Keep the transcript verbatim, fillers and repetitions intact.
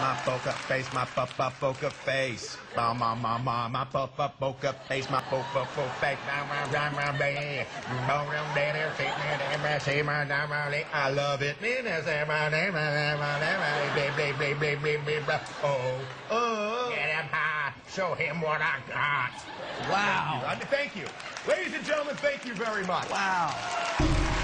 my poker face, my papa poker face. Ma ma ma ma my papa poker face, my papa poker face. I love it. Oh, oh. Get him high. Show him what I got. Wow. Thank you. Thank you. Ladies and gentlemen, thank you very much. Wow.